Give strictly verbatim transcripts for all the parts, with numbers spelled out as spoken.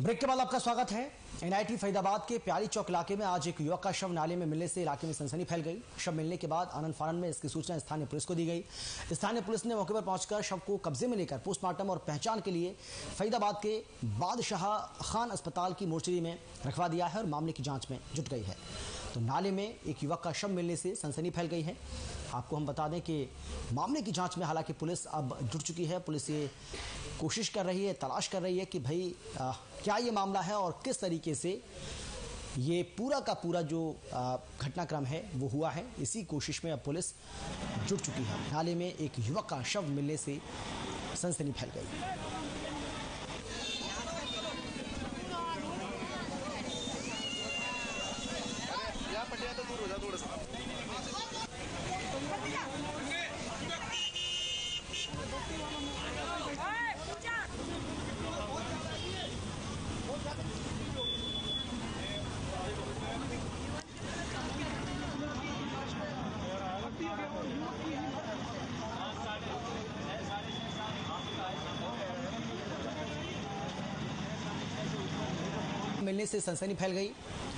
Break के बाद आपका स्वागत है। एनआईटी फरीदाबाद के प्यारी चौक इलाके में आज एक युवक का शव नाले में मिलने से इलाके में सनसनी फैल गई। शव मिलने के बाद आनंद फानन में इसकी सूचना स्थानीय पुलिस को दी गई। स्थानीय पुलिस ने मौके पर पहुंचकर शव को कब्जे में लेकर पोस्टमार्टम और पहचान के लिए फरीदाबाद के बादशाह खान अस्पताल की मोर्चरी में रखवा दिया है और मामले की जांच में जुट गई है। तो नाले में एक युवक का शव मिलने से सनसनी फैल गई है। आपको हम बता दें कि मामले की जांच में हालांकि पुलिस अब जुट चुकी है। पुलिस ये कोशिश कर रही है, तलाश कर रही है कि भाई आ, क्या ये मामला है और किस तरीके से ये पूरा का पूरा जो घटनाक्रम है वो हुआ है। इसी कोशिश में अब पुलिस जुट चुकी है। नाले में एक युवक का शव मिलने से सनसनी फैल गई। पटिया तो दूर हो जा थोड़ा सा। मिलने से सनसनी फैल गई।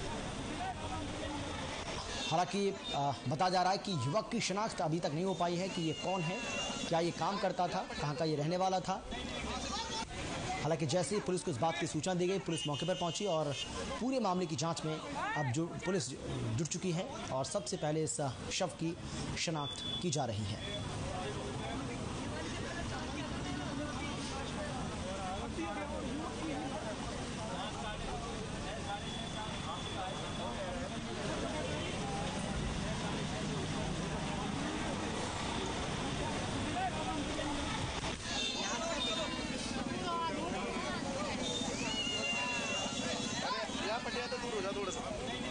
हालांकि बताया जा रहा है कि युवक की शिनाख्त अभी तक नहीं हो पाई है कि ये कौन है, क्या ये काम करता था, कहाँ का ये रहने वाला था। हालांकि जैसे ही पुलिस को इस बात की सूचना दी गई, पुलिस मौके पर पहुंची और पूरे मामले की जांच में अब जो पुलिस जुट चुकी है और सबसे पहले इस शव की शिनाख्त की जा रही है। पटिया तो दूर हो जा थोड़ा सा।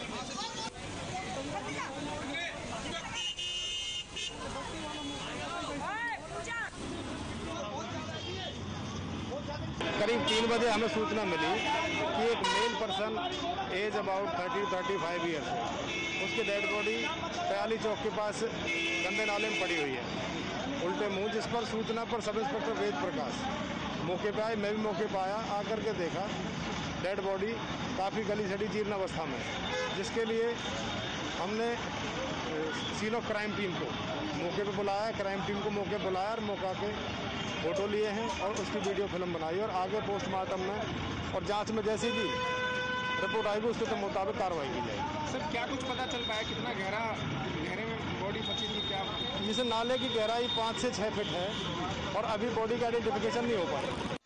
करीब तीन बजे हमें सूचना मिली कि एक male person age about thirty thirty five years है, उसकी डेड बॉडी प्याली चौक के पास गंदे नाले में पड़ी हुई है उल्टे मुंह। जिस पर सूचना पर सब इंस्पेक्टर वेद प्रकाश मौके पे आए। मैं भी मौके पर आया, आकर के देखा डेड बॉडी काफ़ी गली सड़ी जीर्ण अवस्था में, जिसके लिए हमने सीन ऑफ क्राइम टीम को मौके पे बुलाया। क्राइम टीम को मौके बुलाया और मौका के फोटो लिए हैं और उसकी वीडियो फिल्म बनाई और आगे पोस्टमार्टम में और जांच में जैसी भी रिपोर्ट आएगी उसके तो मुताबिक कार्रवाई की जाएगी। सर क्या कुछ पता चल पाया कितना गहरा गहरे में बॉडी फंसी थी क्या? जिसे नाले की गहराई पाँच से छः फीट है और अभी बॉडी का आइडेंटिफिकेशन नहीं हो पाया।